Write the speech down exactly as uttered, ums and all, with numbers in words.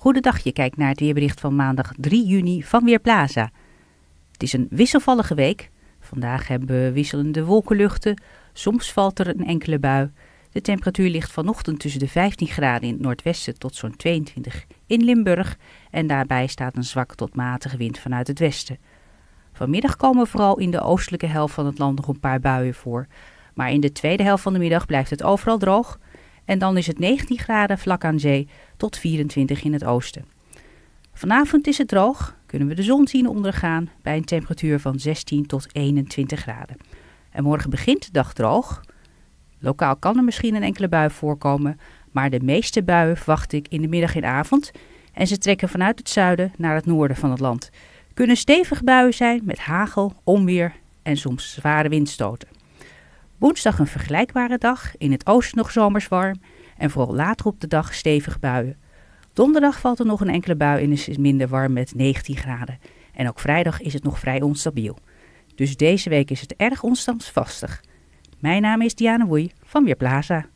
Goedendag, je kijkt naar het weerbericht van maandag drie juni van Weerplaza. Het is een wisselvallige week. Vandaag hebben we wisselende wolkenluchten. Soms valt er een enkele bui. De temperatuur ligt vanochtend tussen de vijftien graden in het noordwesten tot zo'n tweeëntwintig in Limburg. En daarbij staat een zwak tot matige wind vanuit het westen. Vanmiddag komen vooral in de oostelijke helft van het land nog een paar buien voor. Maar in de tweede helft van de middag blijft het overal droog. En dan is het negentien graden vlak aan zee tot vierentwintig in het oosten. Vanavond is het droog, kunnen we de zon zien ondergaan bij een temperatuur van zestien tot eenentwintig graden. En morgen begint de dag droog. Lokaal kan er misschien een enkele bui voorkomen, maar de meeste buien verwacht ik in de middag en avond. En ze trekken vanuit het zuiden naar het noorden van het land. Kunnen stevige buien zijn met hagel, onweer en soms zware windstoten. Woensdag een vergelijkbare dag, in het oosten nog zomers warm en vooral later op de dag stevige buien. Donderdag valt er nog een enkele bui en is het minder warm met negentien graden. En ook vrijdag is het nog vrij onstabiel. Dus deze week is het erg onstandsvastig. Mijn naam is Diana Woei van Weerplaza.